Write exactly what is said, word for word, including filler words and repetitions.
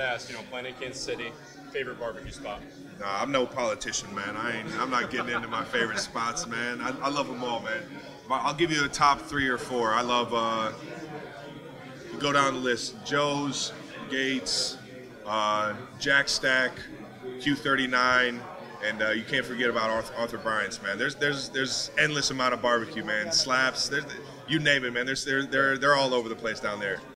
to ask, you know, playing in Kansas City, favorite barbecue spot? Nah, I'm no politician, man. I ain't. I'm not getting into my favorite spots, man. I, I love them all, man. But I'll give you the top three or four. I love. Uh, you go down the list: Joe's, Gates, uh, Jack Stack, Q thirty-nine, and uh, you can't forget about Arthur, Arthur Bryant's, man. There's there's there's endless amount of barbecue, man. Slaps. There's, you name it, man. There's they're they're they're all over the place down there.